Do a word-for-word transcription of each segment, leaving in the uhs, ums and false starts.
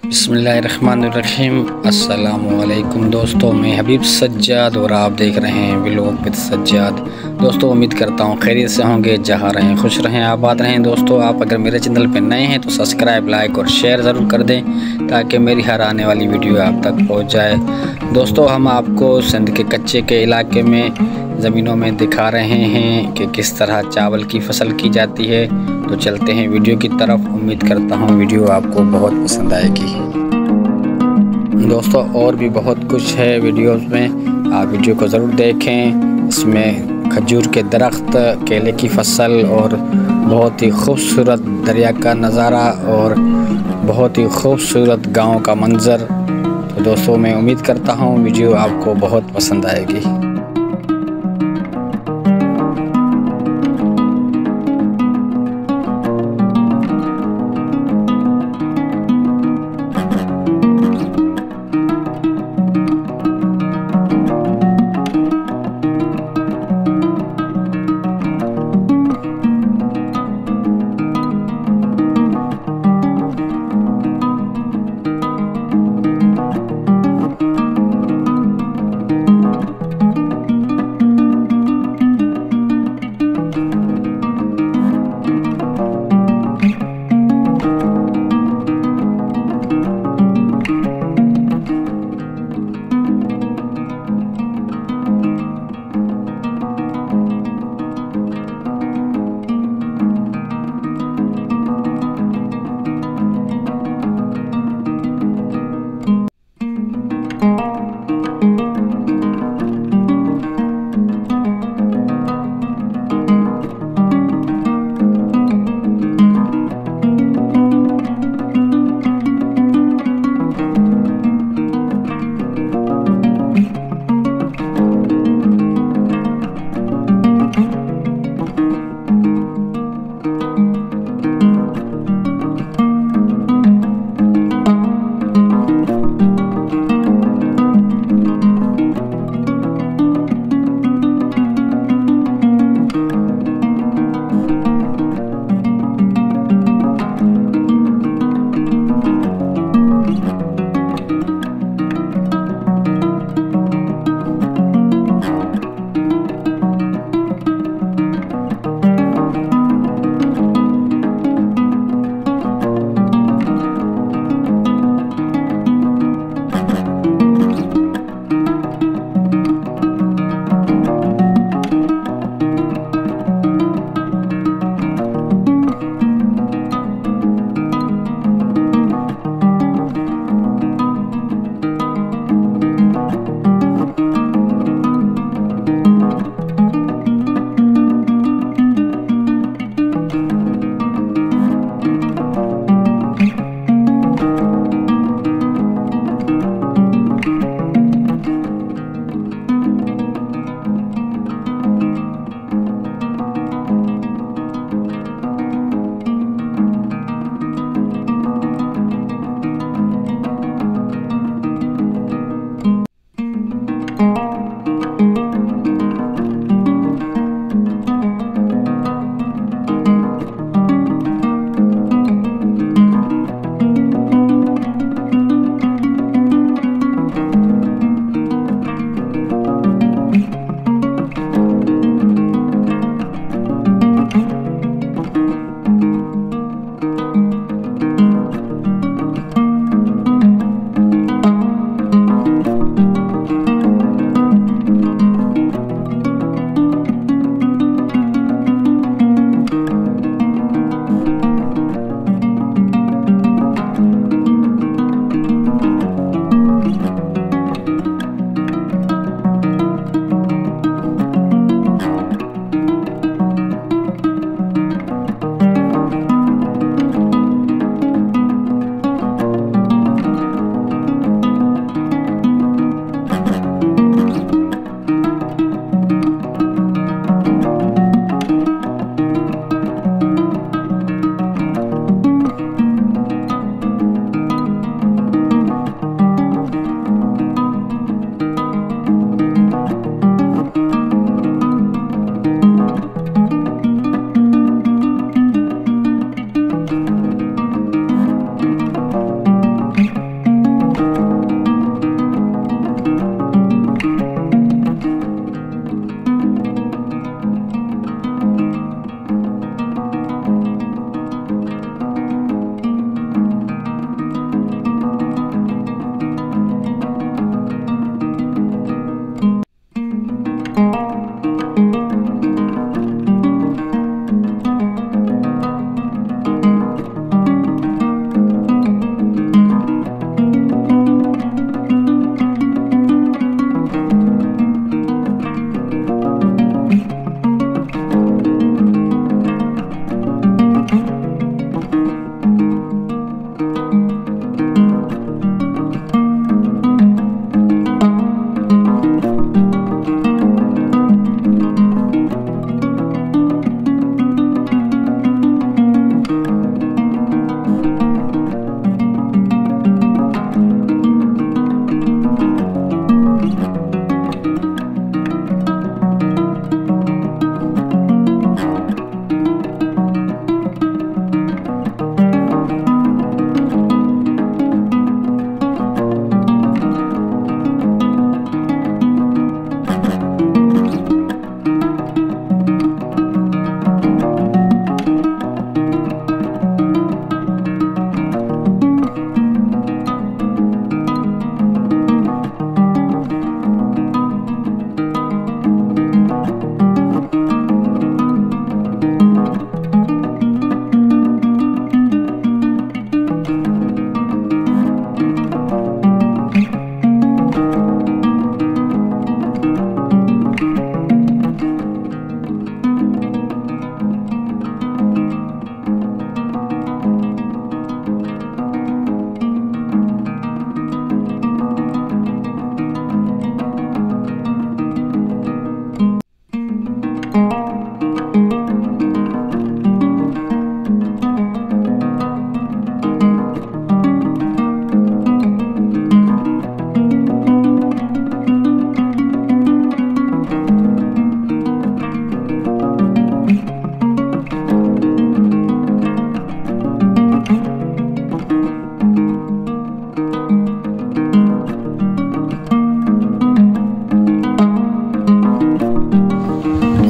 बिस्मिल्लाहिर्रहमानिर्रहीम। अस्सलामुअलैकुम दोस्तों, मैं हबीब सज्जाद और आप देख रहे हैं व्लॉग विद सज्जाद। दोस्तों उम्मीद करता हूँ खैरियत से होंगे, जहाँ रहें खुश रहें आबाद रहें। दोस्तों आप अगर मेरे चैनल पर नए हैं तो सब्सक्राइब लाइक और शेयर ज़रूर कर दें ताकि मेरी हर आने वाली वीडियो आप तक पहुँच जाए। दोस्तों हम आपको सिंध के कच्चे के इलाके में ज़मीनों में दिखा रहे हैं कि किस तरह चावल की फसल की जाती है। तो चलते हैं वीडियो की तरफ। उम्मीद करता हूँ वीडियो आपको बहुत पसंद आएगी। दोस्तों और भी बहुत कुछ है वीडियोस में, आप वीडियो को ज़रूर देखें। इसमें खजूर के दरख्त, केले की फसल और बहुत ही खूबसूरत दरिया का नज़ारा और बहुत ही खूबसूरत गांव का मंज़र। तो दोस्तों मैं उम्मीद करता हूँ वीडियो आपको बहुत पसंद आएगी।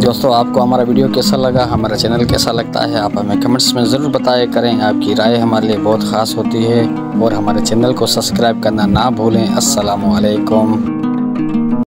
दोस्तों आपको हमारा वीडियो कैसा लगा, हमारा चैनल कैसा लगता है, आप हमें कमेंट्स में ज़रूर बताया करें। आपकी राय हमारे लिए बहुत ख़ास होती है और हमारे चैनल को सब्सक्राइब करना ना भूलें। अस्सलामु अलैकुम।